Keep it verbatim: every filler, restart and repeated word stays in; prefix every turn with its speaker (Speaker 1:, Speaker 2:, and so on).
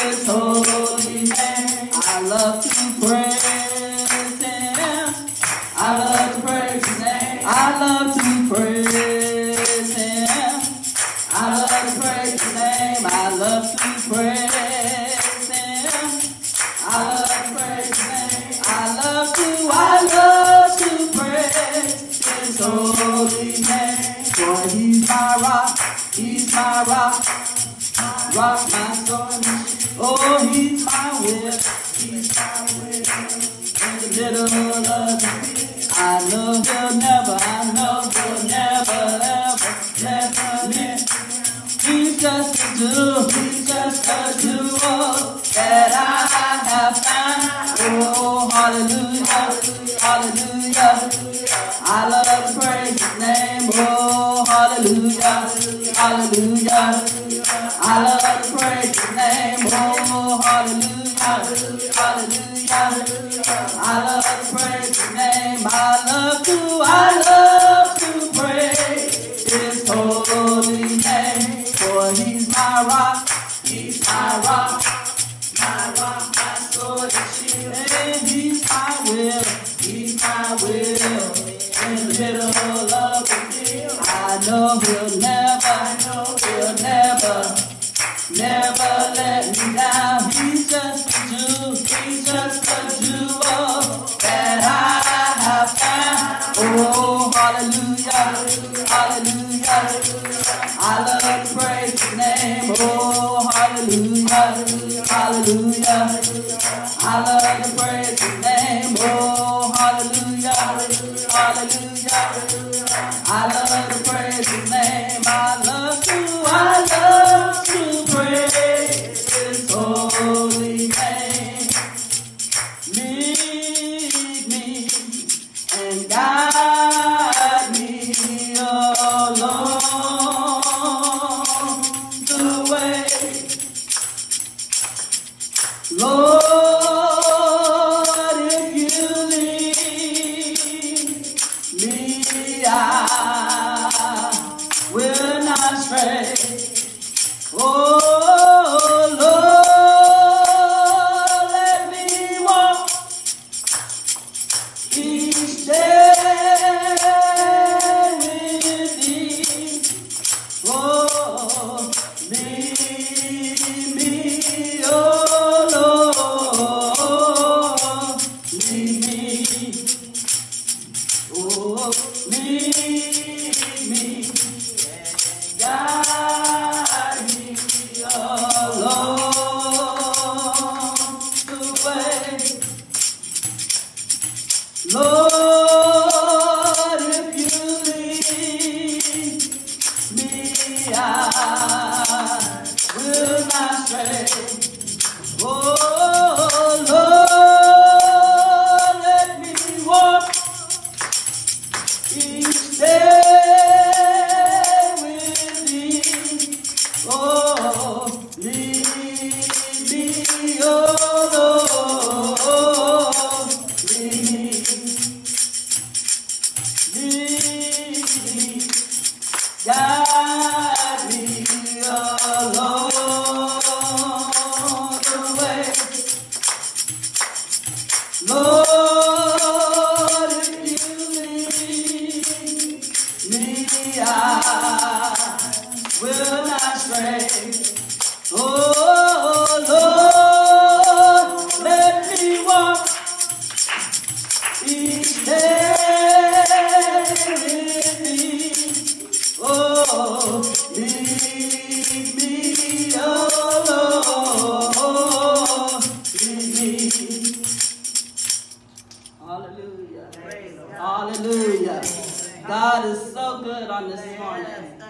Speaker 1: His holy name. I love to praise Him. I love to praise His name. I love to praise Him. I love to praise His name. I love to praise Him. I love to praise His name. I love to, I love to praise His holy name. For He's my rock, He's my rock, rock my soul. Oh, He's my will, He's my will. In the middle of the I know He'll never, I know He'll never, ever, never leave. He's just a jewel, He's just a jewel that I have found. Oh, hallelujah, hallelujah. I love to praise His name. Oh, hallelujah, hallelujah. I love to praise His name. Oh, hallelujah, hallelujah. I love to praise His name. I love to, I love to praise His holy name. For He's my rock, He's my rock, my rock, my sword and shield. And He's my will, He's my will. In the middle of the field, I know He'll never, I know He'll never, never let me down. He's just a jewel, He's just a jewel that I have found. Oh, hallelujah, hallelujah. I love to praise His name. Oh, hallelujah, hallelujah. I love to praise His name. Oh, hallelujah, hallelujah. I love to praise His name. I love to, I love to praise His holy name. Lead me and guide me along the way. Lord, if you lead me, I will not stray. Oh, Lord, let me walk each day with Thee. Oh, lead me, oh Lord, lead me. Oh, lead me and guide me along the way. Lord, if you lead me, I will not stray. Oh, Lord, let me walk each day with Thee. Oh, lead me, oh Lord, lead me, lead me, guide me along the way. Lord, if you lead me, I will not stray. Oh, Lord, let me walk each day with Thee. Oh, lead me, oh Lord, lead me. Hallelujah. Hallelujah. God is so good on this morning.